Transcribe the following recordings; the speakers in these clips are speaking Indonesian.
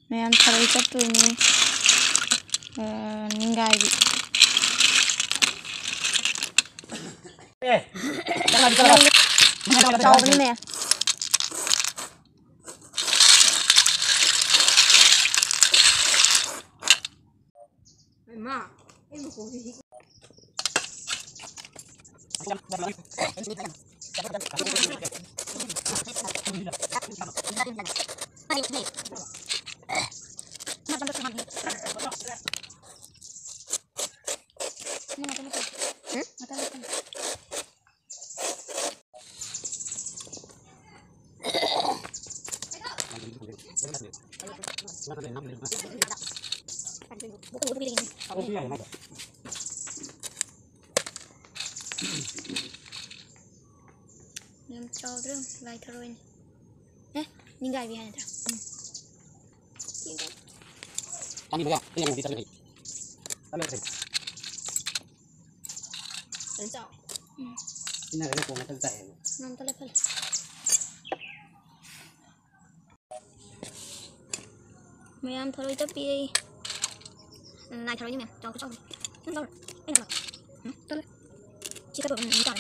Meyam tharai chattoyne ningaibi chawbani me Ma, em một củ gì? Meyam chawdrum lai tharoin ningaibi hana tra Kami juga, ini yang bisa lagi. Kami ada. Chào. Ini ada yang punya tentang. nam tale phale meyam tharai tapi lai tharai ni me chaw chaw ni đâu ai nào tale chỉ ta bận chọn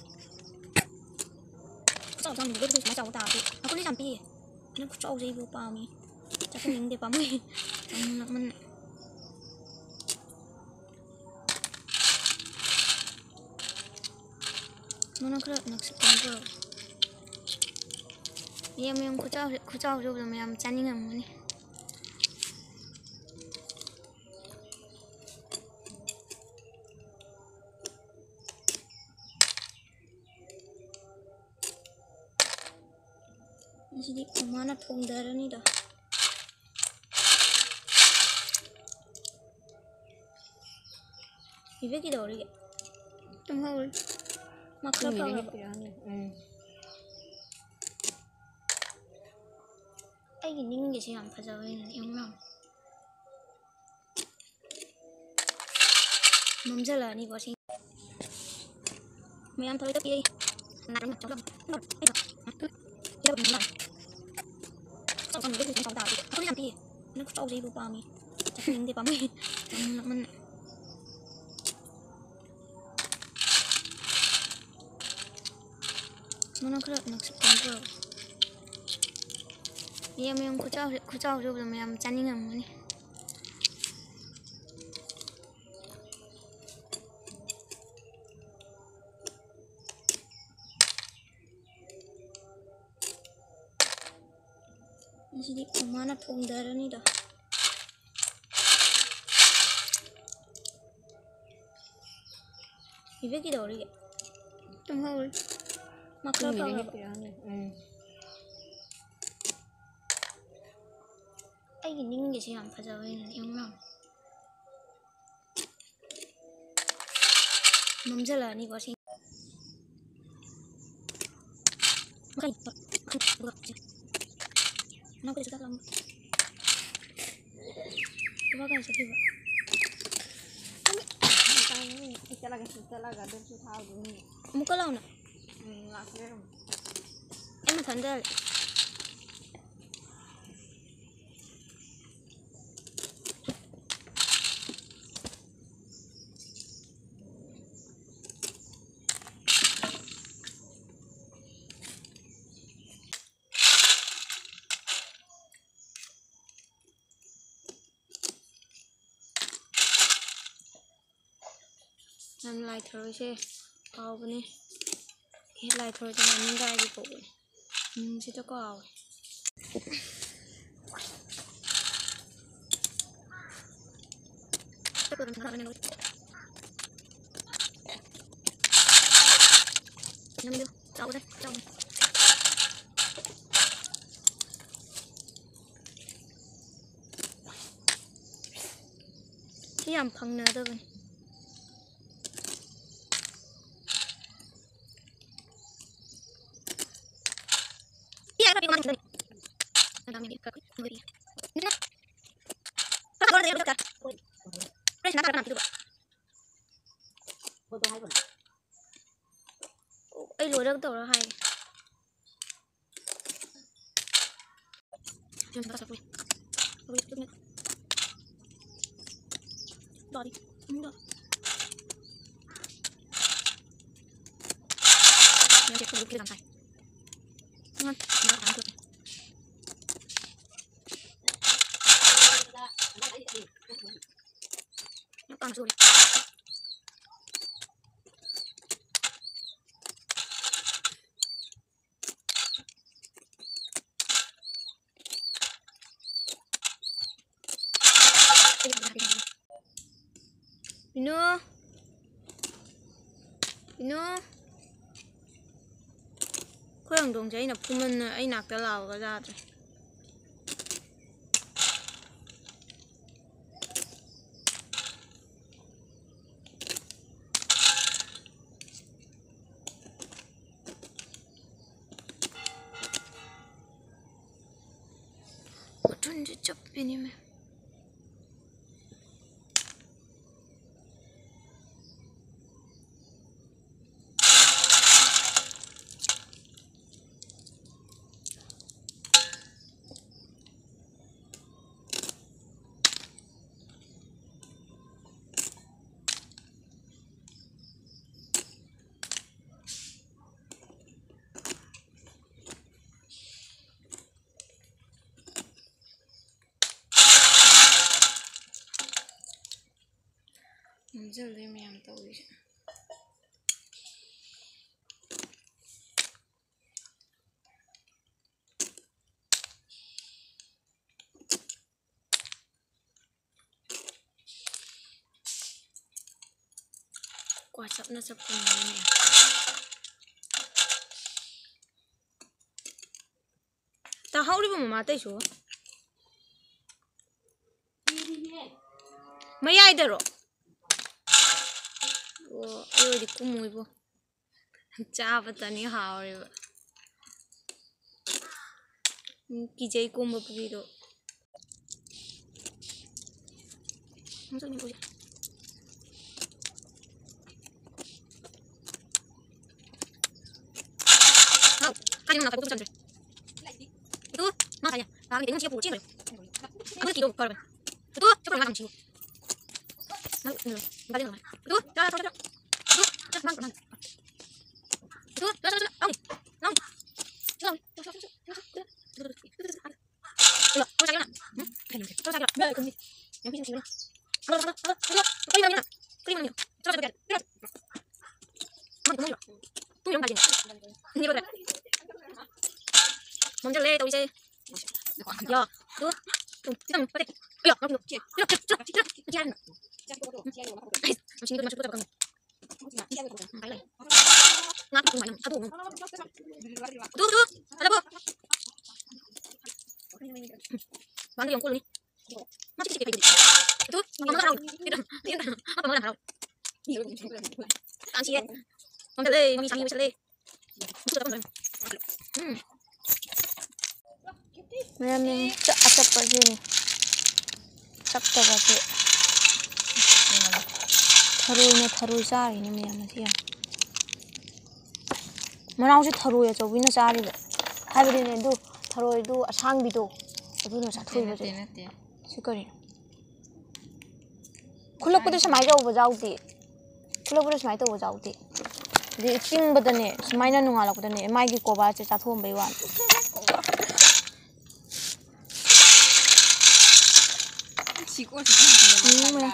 chaw chaw mình biết cái chaw ta thì nó có đi làm gì nó chaw gì vô bao mi chắc cái mình để bao mi mình mana kira nak sepuluh. Yang kucau tu belum yang caning am ni. Jadi mana pun darah ni dah. Ibu kita orang ni. Tunggu. Makro apa? Ai ning cái gì làm phải giờ này em làm. Mắm giờ là đi vào xin. Mày ăn thôi đi. Nãy nó cháu làm. Nó đây rồi. Kita belum làm. Cháu còn biết cái cháu đào thì không đi làm gì. Nó cháu gì vô bao mi. Chắc ning để bao mi. Mình mana kira nak sepuluh. Yang kucau tu belum yang caning am ni. Jadi mana pun darah ni dah. Ibu kita orang ni. Tunggu. Makro apa? Ai ning cái gì làm phải giờ này em làm. Mắm giờ là đi vào xin. Nó có gì làm? Coba kan sedih pak. Muka lau nak? Em tanda. Làm lại thôi chứ ao bên này hết lại thôi cho nó những gai đi cổ sẽ cho có ao tất cả các bạn này nhắm đi cháu đây cháu cái làm phăng nữa thôi. Ai lùi được tổ là hay. Rồi chút nữa. Đỏ đi. Đỏ. Mình sẽ không được cái làm tay. Ngon. Nó ăn được. Nó còn rồi. Pino. Pino. Khối hàng đồng giấy là phụ mình ấy nạc cái lào cái ra rồi. 어쩐지 쩝비님의 문제를 미안 떠오르지. Quả chậm nó sập cùng này. Tao hậu đi mà tay xuống. Mấy ai đó rồi? 이거 입고 뭐 입어? 짜봤더니 하오리고. 기재 입고 뭐 보기도. 형사님 보자. 아, 가지고 나가 보고 잠들. 이거 맞아냐? 나 내가 지금 보고 찍어요. 아무 기도 걸어. 또 저거 나가 지고. Itu, dah, dah, dah. Itu, mang, mang. Itu, dah, dah, dah. Ang, ang. Jangan, jangan, jangan. Coba, kau cari mana? Kau cari mana? Yang bisa sini. Halo, halo, halo, halo. Kau mana? Kau mana? Coba, coba. Mang, mang. Tu yang bagian. Ini berapa? Mau jalan tahu sih. Ya, tu, tu, kita mau pergi. Ayo, kau dulu. Jalan. Sini masuk kamu. Ngapa kau main? Aduh. Tuh, ada apa? Bantu yang kul nih. Masih sedikit lagi. Itu, mama tahu. Tidak, apa mama tahu? Ansi ya. Mama le, mami sami bisa le. Itu apa namanya? Memang acap aja nih. Acap aja. Tharuina tharu sari ni maya masiya. Mana usi tharu ya cobi na sari ba. Hai beri ni do tharu do asang bi do. Abu na sa thui ba je. Sikari. Kulak pada semai jauh ba jauh ti. Kulak pada semai tu ba jauh ti. Di ting ba dane semai na nunga lak dane mai ki ko ba che cha thom bai wan. Chiko sih.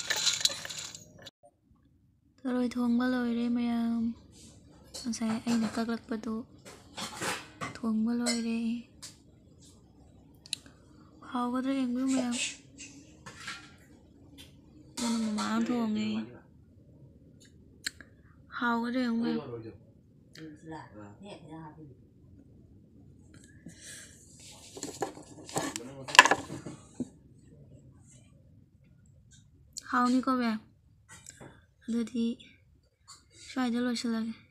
Rồi thuồng ba lồi đây mày sẽ anh các lực bắt đầu thuồng ba lồi đây hao có thể em biết mày không mà ăn thuồng này hao có thể không mày hao như có vẻ rồi thì xoay cho lôi xe lại